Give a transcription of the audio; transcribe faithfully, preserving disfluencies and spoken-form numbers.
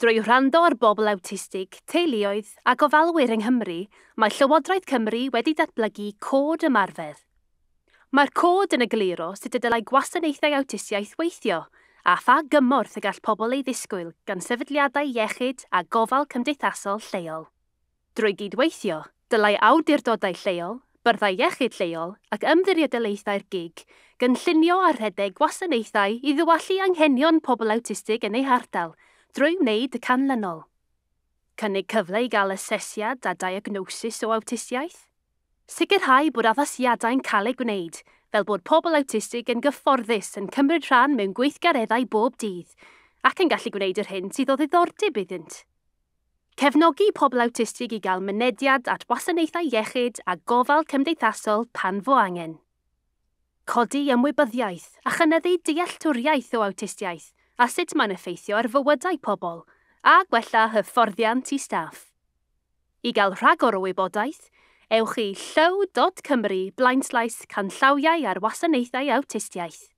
Drwy wrando ar bobl awtistig, teuluoedd a gofalwyr yng Nghymru, mae Llywodraeth Cymru wedi datblygu Cod Ymarfer. Mae'r Cod yn egluro sut y dylai gwasanaethau awtistiaeth weithio, a pha gymorth y gall pobl ei ddisgwyl gan sefydliadau iechyd a gofal cymdeithasol lleol. Drwy gydweithio, dylai awdurdodau lleol, byrddau iechyd lleol ac ymddiriedolaethau'r gig gynllunio a rhedeg gwasanaethau i ddywallu anghenion pobl awtistig yn ei hardal, drwy wneud y canlynol. Cynnig cyfle i gael asesiad a diagnosis o awtistiaeth. Sicrhau bod addasiadau'n cael ei gwneud, fel bod pobl awtistig yn gyfforddus yn cymryd rhan mewn gweithgareddau bob dydd, ac yn gallu gwneud yr hyn sydd o ddiddordeb iddynt. Cefnogi pobl awtistig i gael mynediad at wasanaethau iechyd a gofal cymdeithasol pan fo angen. Codi ymwybyddiaeth a chynyddu dealltwriaeth o awtistiaeth a sut mae'n effeithio ar fywydau pobl, a gwella hyfforddiant i staff. I gael rhagor o wybodaeth, ewch i llyw dot cymru blaenslaes canllawiau ar wasanaethau awtistiaeth.